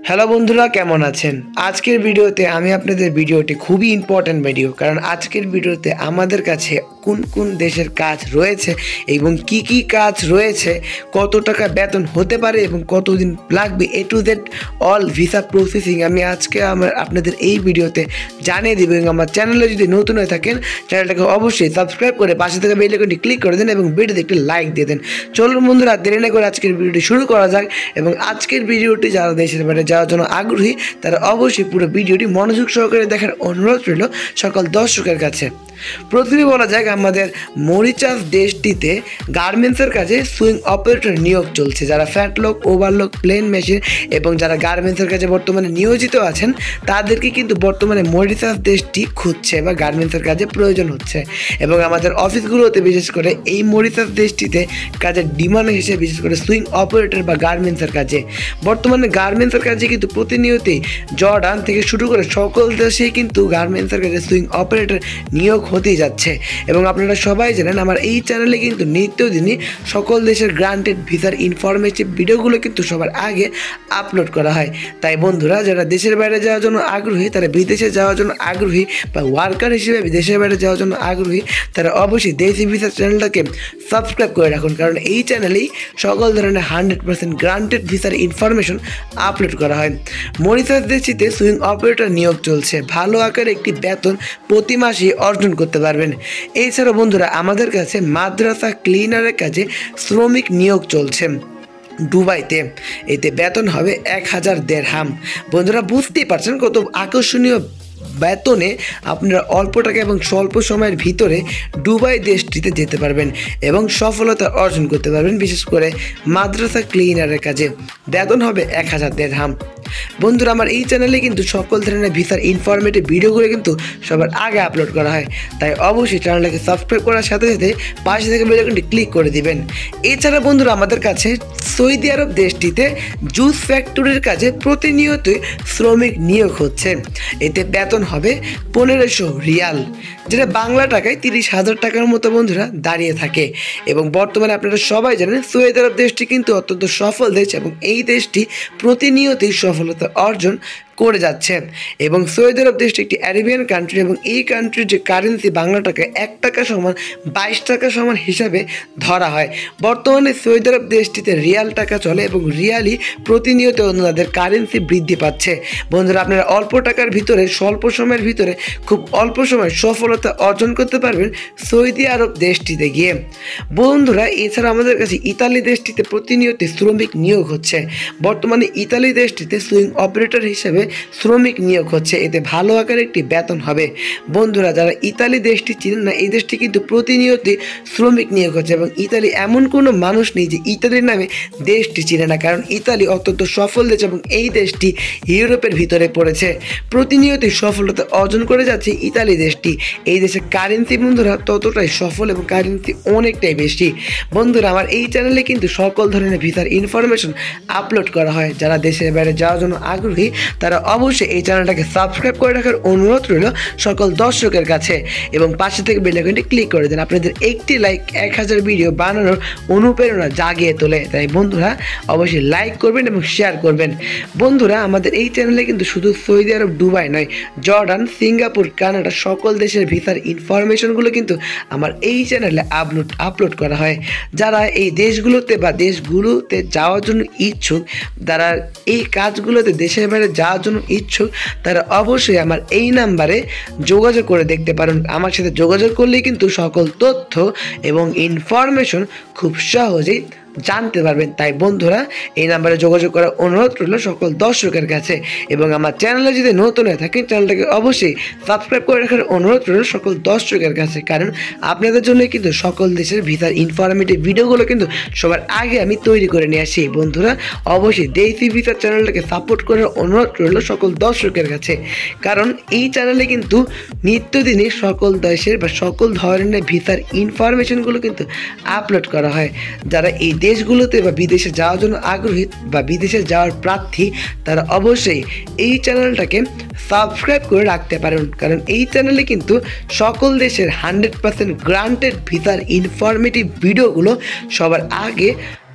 Hello বন্ধুরা, কেমন আছেন? আজকের ভিডিওতে আমি আপনাদের ভিডিওটি খুবই ইম্পর্ট্যান্ট ভিডিও, কারণ আজকের ভিডিওতে আমাদের কাছে কোন কোন দেশের কাজ রয়েছে এবং কি কি কাজ রয়েছে, কত টাকা বেতন হতে পারে এবং কতদিন লাগবে, A to Z all visa processing আমি আজকে আপনাদের এই ভিডিওতে জানিয়ে দেবো। এবং আমার চ্যানেলে যদি নতুন হয়ে থাকেন, চ্যানেলটাকে অবশ্যই সাবস্ক্রাইব করে পাশে থাকা বেল আইকনটি ক্লিক করে দেন এবং ভিডিওতে একটি লাইক দিয়ে দেন। চলুন বন্ধুরা, দেরি না করে আজকের ভিডিওটি শুরু করা যাক। এবং আজকের ভিডিওটি যারা দেশের বাইরে যাওয়ার জন্য আগ্রহী, তারা অবশ্যই পুরো ভিডিওটি মনোযোগ সহকারে দেখার অনুরোধ রইল সকল দর্শকের কাছে। প্রথমে বলা যাক, আমাদের মরিচাস দেশটিতে গার্মেন্টসের কাজে সুইং অপারেটর নিয়োগ চলছে। যারা ফ্যাটলক, ওভারলক, প্লেন মেশিন এবং যারা গার্মেন্টসের কাজে বর্তমানে নিয়োজিত আছেন, তাদেরকে কিন্তু বর্তমানে মরিচাস দেশটি খুঁজছে বা গার্মেন্টসের কাজে প্রয়োজন হচ্ছে। এবং আমাদের অফিসগুলোতে বিশেষ করে এই মরিচাস দেশটিতে কাজের ডিমান্ড হিসেবে বিশেষ করে সুইং অপারেটর বা গার্মেন্টসের কাজে বর্তমানে গার্মেন্টসের কাজে কিন্তু প্রতিনিয়তই জর্ডান থেকে শুরু করে সকল দেশেই কিন্তু গার্মেন্টসের কাজে সুইং অপারেটর নিয়োগ হতেই যাচ্ছে। এবং আপনারা সবাই জানেন, আমার এই চ্যানেলে কিন্তু নিত্যদিনই সকল দেশের গ্রান্টেড ভিসার ইনফরমেটিভ ভিডিওগুলো কিন্তু সবার আগে আপলোড করা হয়। তাই বন্ধুরা, যারা দেশের বাইরে যাওয়ার জন্য আগ্রহী, তারা বিদেশে যাওয়ার জন্য আগ্রহী বা ওয়ার্কার হিসেবে দেশের বাইরে যাওয়ার জন্য আগ্রহী, তারা অবশ্যই দেশি ভিসা চ্যানেলটাকে সাবস্ক্রাইব করে রাখুন, কারণ এই চ্যানেলেই সকল ধরনের 100% গ্রান্টেড ভিসার ইনফরমেশন আপলোড করা হয়। মরিশাস দেশটিতে সুইং অপারেটর নিয়োগ চলছে। ভালো আকারে একটি বেতন প্রতি মাসে অর্জন করতে পারবেন। এছাড়াও বন্ধুরা, আমাদের কাছে মাদ্রাসা ক্লিনারের কাজে শ্রমিক নিয়োগ চলছে দুবাইতে। এতে বেতন হবে 1000 দিরহাম। বন্ধুরা, বুঝতেই পারছেন কত আকর্ষণীয় বেতনে আপনারা অল্প টাকা এবং স্বল্প সময়ের ভিতরে দুবাই দেশটিতে যেতে পারবেন এবং সফলতা অর্জন করতে পারবেন। বিশেষ করে মাদ্রাসা ক্লিনারের কাজে বেতন হবে 1000 দিরহাম। বন্ধুরা, আমার এই চ্যানেলে কিন্তু সকল ধরনের ভিসার ইনফরমেটিভ ভিডিওগুলো কিন্তু সবার আগে আপলোড করা হয়। তাই অবশ্যই চ্যানেলটাকে সাবস্ক্রাইব করার সাথে সাথে পাশে থেকে বেল আইকনটি ক্লিক করে দিবেন। এছাড়া বন্ধুরা, আমাদের কাছে সৌদি আরব দেশটিতে জুস ফ্যাক্টরির কাজে প্রতিনিয়তই শ্রমিক নিয়োগ হচ্ছে। এতে বেতন হবে 1500 রিয়াল, যেটা বাংলা টাকায় 30,000 টাকার মতো বন্ধুরা দাঁড়িয়ে থাকে। এবং বর্তমানে আপনারা সবাই জানেন, সৌদি আরব দেশটি কিন্তু অত্যন্ত সফল দেশ এবং এই দেশটি প্রতিনিয়তই সফলতা অর্জন করে যাচ্ছে। এবং সৌদি আরব দেশটি একটি অ্যারাবিয়ান কান্ট্রি এবং এই কান্ট্রির যে কারেন্সি বাংলা টাকায় 1 টাকা সমান 22 টাকা সমান হিসাবে ধরা হয়। বর্তমানে সৌদি আরব দেশটিতে রিয়াল টাকা চলে এবং রিয়ালই প্রতিনিয়ত তাদের কারেন্সি বৃদ্ধি পাচ্ছে। বন্ধুরা, আপনারা অল্প টাকার ভিতরে স্বল্প সময়ের ভিতরে খুব অল্প সময় সফলতা অর্জন করতে পারবেন সৌদি আরব দেশটিতে গিয়ে। বন্ধুরা, এছাড়া আমাদের কাছে ইতালি দেশটিতে প্রতিনিয়ত শ্রমিক নিয়োগ হচ্ছে। বর্তমানে ইতালি দেশটিতে সুইং অপারেটর হিসেবে শ্রমিক নিয়োগ হচ্ছে। এতে ভালো আকারে একটি বেতন হবে। বন্ধুরা, যারা ইতালি দেশটি চিনেন না, এই দেশটি কিন্তু প্রতিনিয়তই শ্রমিক নিয়োগ হচ্ছে এবং ইতালি এমন কোনো মানুষ নেই যে ইতালির নামে দেশটি চিনে না, কারণ ইতালি অত্যন্ত সফল দেশ এবং এই দেশটি ইউরোপের ভিতরে পড়েছে। প্রতিনিয়তই সফলতা অর্জন করে যাচ্ছে ইতালি দেশটি। এই দেশের কারেন্সি বন্ধুরা ততটাই সফল এবং কারেন্সি অনেকটাই বেশি। বন্ধুরা, আমার এই চ্যানেলে কিন্তু সকল ধরনের ভিসার ইনফরমেশন আপলোড করা হয়। যারা দেশের বাইরে যাওয়ার জন্য আগ্রহী, তারা অবশ্যই এই চ্যানেলটাকে সাবস্ক্রাইব করে রাখার অনুরোধ রইল সকল দর্শকের কাছে এবং পাশে থেকে বেল আইকনটি ক্লিক করে দেন। আপনাদের একটি লাইক 1000 ভিডিও বানানোর অনুপ্রেরণা জাগিয়ে তোলে। তাই বন্ধুরা, অবশ্যই লাইক করবেন এবং শেয়ার করবেন। বন্ধুরা, আমাদের এই চ্যানেলে কিন্তু শুধু সৌদি আরব, দুবাই নয়, জর্ডান, সিঙ্গাপুর, কানাডা সকল দেশের ভিসার ইনফরমেশনগুলো কিন্তু আমার এই চ্যানেলে আপলোড করা হয়। যারা এই দেশগুলোতে বা দেশগুলোতে যাওয়ার জন্য ইচ্ছুক, যারা এই কাজগুলোতে দেশের বাইরে যাওয়ার জন্য ইচ্ছুক, তারা অবশ্যই আমার এই নাম্বারে যোগাযোগ করে দেখতে পারেন। আমার সাথে যোগাযোগ করলেই কিন্তু সকল তথ্য এবং ইনফরমেশন খুব সহজেই জানতে পারবেন। তাই বন্ধুরা, এই নাম্বারে যোগাযোগ করার অনুরোধ রইল সকল দর্শকের কাছে। এবং আমার চ্যানেলে যদি নতুন হয়ে থাকেন, চ্যানেলটাকে অবশ্যই সাবস্ক্রাইব করে রাখার অনুরোধ রইল সকল দর্শকের কাছে, কারণ আপনাদের জন্য কিন্তু সকল দেশের ভিসার ইনফরমেটিভ ভিডিওগুলো কিন্তু সবার আগে আমি তৈরি করে নিয়ে আসি। বন্ধুরা, অবশ্যই দেশি ভিসার চ্যানেলটাকে সাপোর্ট করার অনুরোধ রইল সকল দর্শকের কাছে, কারণ এই চ্যানেলে কিন্তু নিত্যদিনই সকল দেশের বা সকল ধরনের ভিসার ইনফরমেশনগুলো কিন্তু আপলোড করা হয়। যারা এই দেশগুলোতে বা বিদেশে যাওয়ার জন্য আগ্রহী বা বিদেশে যাওয়ার প্রার্থী, তারা অবশ্যই এই চ্যানেলটাকে সাবস্ক্রাইব করে রাখতে পারেন, কারণ এই চ্যানেলে কিন্তু সকল দেশের 100% গ্রান্টেড ভিসার ইনফরমেটিভ ভিডিওগুলো সবার আগে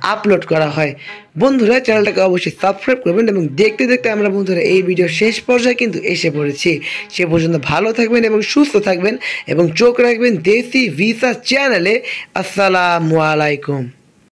আপলোড করা হয়। বন্ধুরা চ্যানেলটাকে অবশ্যই সাবস্ক্রাইব করবেন এবং দেখতে দেখতে আমরা বন্ধুরা এই ভিডিও শেষ পর্যায়ে কিন্তু এসে পড়েছি। সে পর্যন্ত ভালো থাকবেন এবং সুস্থ থাকবেন এবং চোখ রাখবেন দেশি ভিসা চ্যানেলে। আসসালামু আলাইকুম।